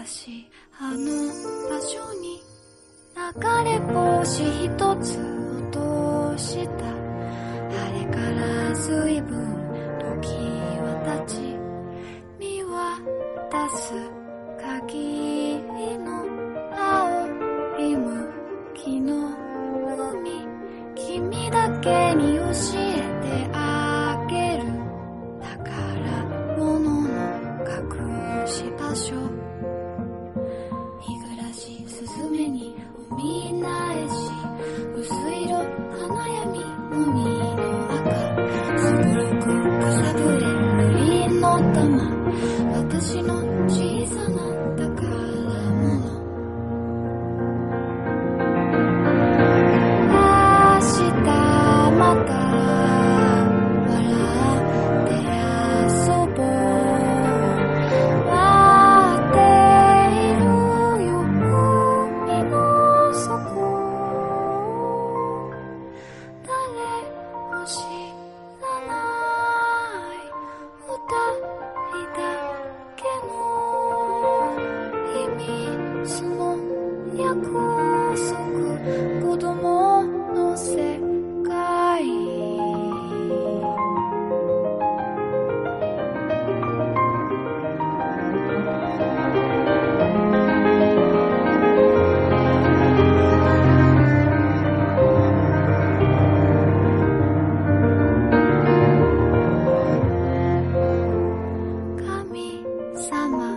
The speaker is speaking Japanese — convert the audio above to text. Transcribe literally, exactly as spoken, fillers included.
昔あの場所に流れ星一つ落とした。あれから随分時は経ち、見渡す限りの青い向きの海、君だけに教えてあげる宝物の隠し場所。日暮らしスズメにお見舞いし、薄色花闇のみの赤、すごろくくさぶれるりの玉、私の小さな宝物。明日また笑って遊ぼう。待っているよ海の底。誰も知らない二人だけの秘密の約束、子供の世界。神様